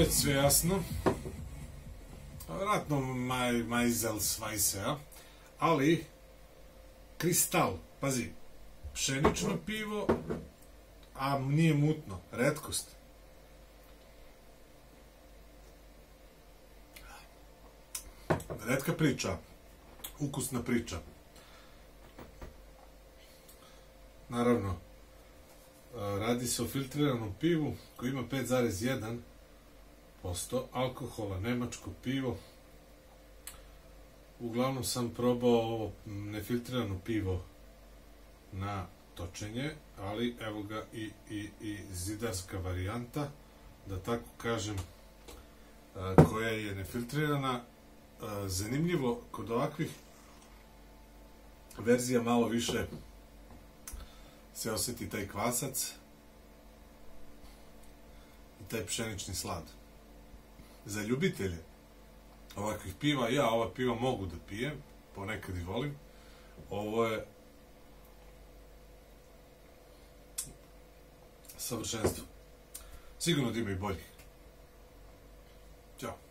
već sve jasno. Vjerojatno Majzelsweisse, ali Kristal, pazi, pšenično pivo, a nije mutno, retkost. Retka priča, ukusna priča. Naravno, radi se o filtriranom pivu koji ima 5,1% alkohola, nemačko pivo. Uglavnom sam probao ovo nefiltrirano pivo na točenje, ali evo ga i zidarska varijanta, da tako kažem, koja je nefiltrirana. Zanimljivo, kod ovakvih verzija malo više se osjeti taj kvasac i taj pšenični slad. Za ljubitelje ovakvih piva, ja ova piva mogu da pijem, ponekad i volim. Ovo je savršenstvo. Sigurno da ima i boljih. Ćao.